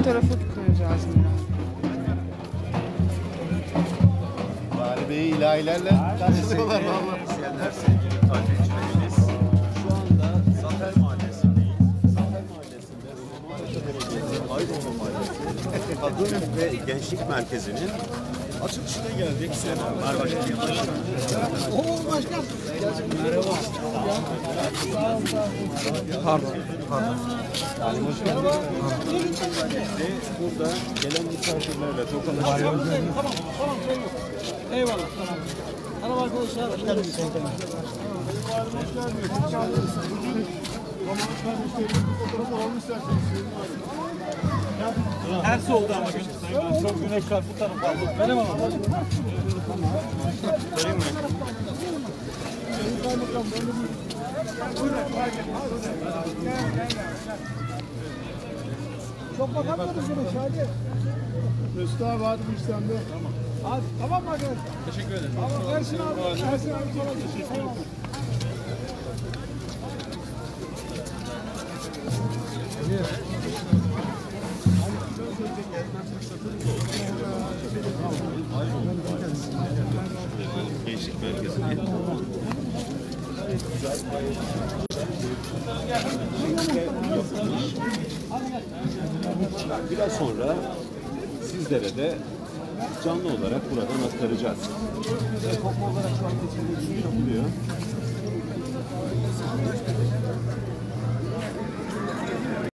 tarafa koyacağız herhalde. Vali Bey'i ilahilerle karşılıyorlar valla. İsteyenler sevgili takipçilerimiz. Şu anda Zafer Mahallesi'ndeyiz. Zafer Mahallesi'nde Maraş'a Belediyesi, Aydoğdu Mahallesi, Kadın ve Gençlik Merkezi'nin açılışına geldik. Selamlar başkanım. Oo başkan. Merhaba. Pardon. Ve burada gelen misafirlerle tokalaşıyoruz. Tamam. Eyvallah. Tamam. Merhaba arkadaşlar. Hoş geldiniz. Tersi oldu ama çok güneş var bu tarafa. Benim ama. Sorayım mı? Çok bakar mısınız Şadi? Mesut abi hadi bu işlemde. Tamam. Hadi tamam mı arkadaşlar? Teşekkür ederim. Tamam Ersin abi. Ersin abi sonra teşekkür ederim. Gençlik Merkezi'nin biraz sonra sizlere de canlı olarak buradan aktaracağız. Kopma olarak şu an yapılıyor.